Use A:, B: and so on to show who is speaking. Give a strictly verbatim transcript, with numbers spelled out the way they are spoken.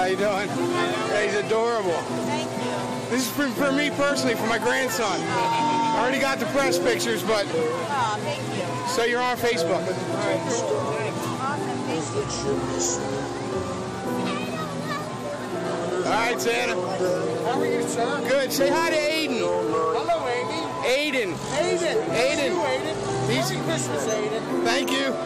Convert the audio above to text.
A: How you doing? Hey, he's adorable.
B: Thank you.
A: This is for, for me personally, for my grandson. I already got the press pictures, but...
B: Oh, thank you.
A: So you're on Facebook.
B: Awesome, thank you.
A: All right, Santa.
C: How are you, son?
A: Good. Say hi to Aiden.
C: Hello, Amy.
A: Aiden.
C: Aiden.
A: Aiden.
C: You, Aiden.
A: He's...
C: Merry Christmas, Aiden.
A: Thank you.